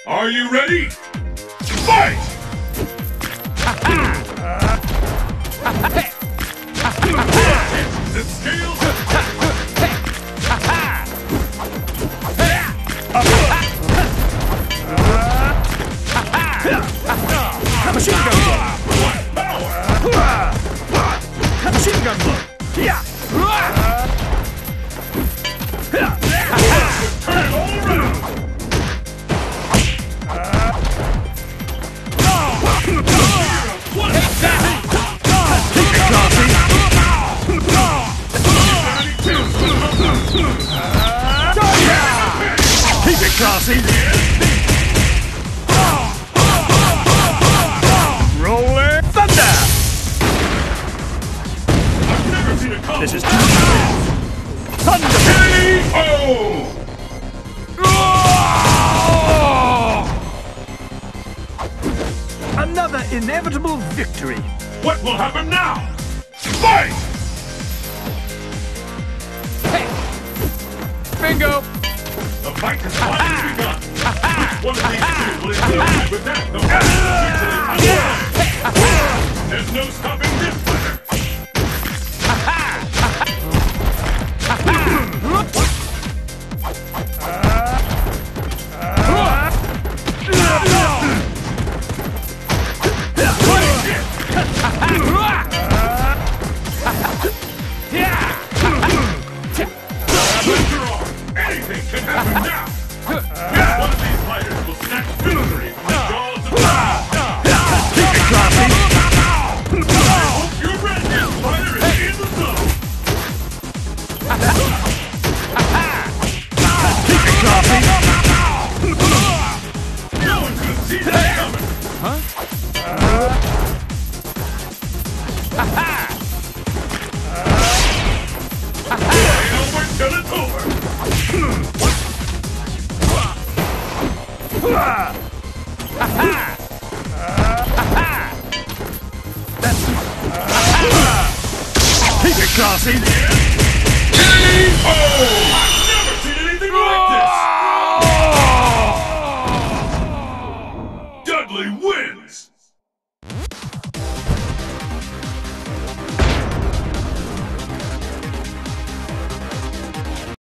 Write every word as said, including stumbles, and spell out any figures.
Are you ready? Fight! The scales Machine gun blow! Machine gun blow! Yeah! turn it all around! Keep it classy! Keep it classy! Rolling thunder! I've never seen a combo. This is too much! Thunder! K O! Another inevitable victory! What will happen now? Fight! Hey! Bingo! The fight has finally begun. Which one of these two will explode with that? No. There's no stopping this fighter. Anything can happen now. One of these fighters will snatch victory from the jaws of power. Keep it classy! I hope you're ready. This fighter is in the zone. Keep it classy! No one could see that coming. Huh? Ain't over till it's over. Keep it classy! K O!